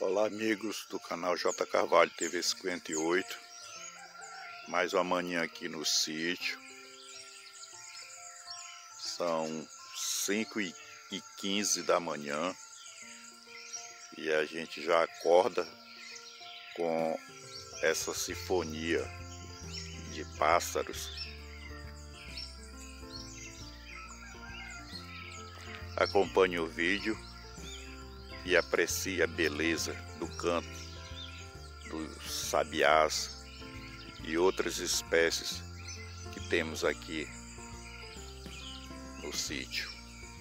Olá amigos do canal J Carvalho TV 58, mais uma manhã aqui no sítio. São 5h15 da manhã e a gente já acorda com essa sinfonia de pássaros. Acompanhe o vídeo e aprecie a beleza do canto dos sabiás e outras espécies que temos aqui no sítio.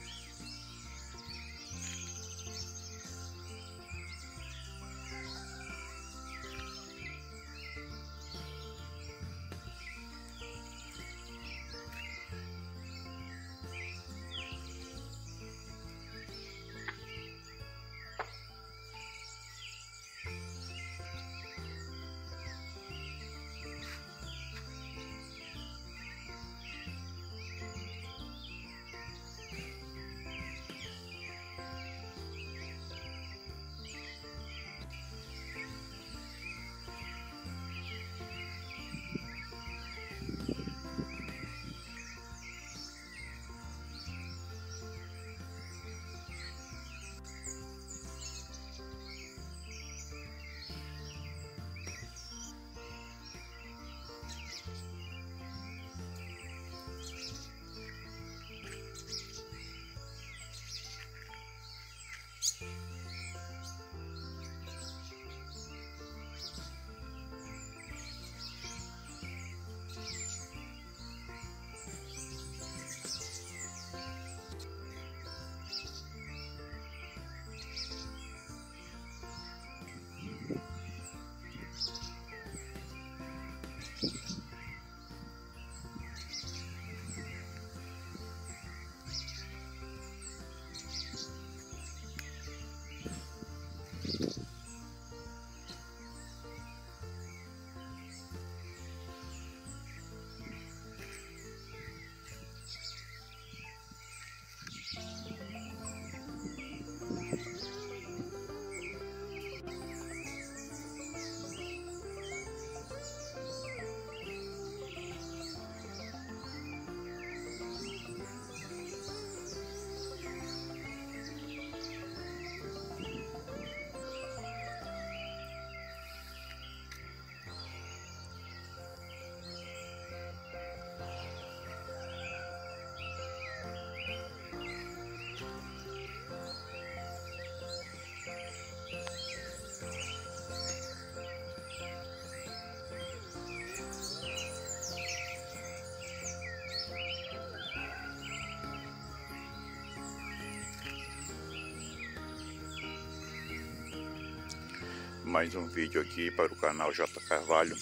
Mais um vídeo aqui para o canal J Carvalho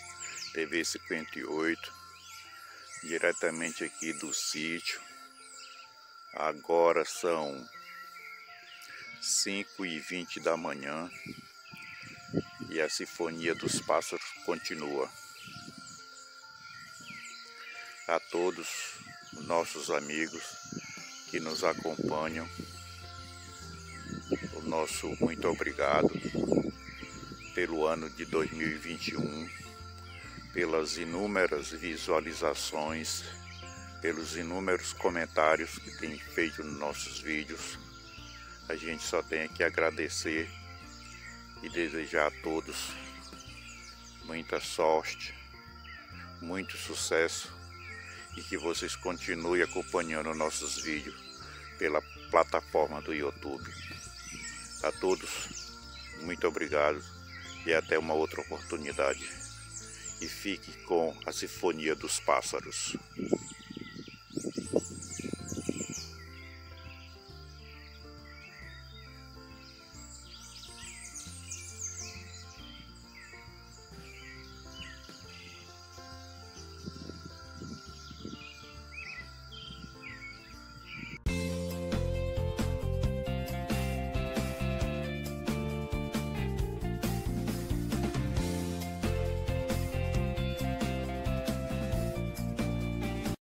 TV 58, diretamente aqui do sítio. Agora são 5h20 da manhã e a sinfonia dos pássaros continua. A todos os nossos amigos que nos acompanham, o nosso muito obrigado pelo ano de 2021, pelas inúmeras visualizações, pelos inúmeros comentários que tem feito nos nossos vídeos. A gente só tem que agradecer e desejar a todos muita sorte, muito sucesso e que vocês continuem acompanhando nossos vídeos pela plataforma do YouTube. A todos, muito obrigado. E até uma outra oportunidade. E fique com a sinfonia dos pássaros.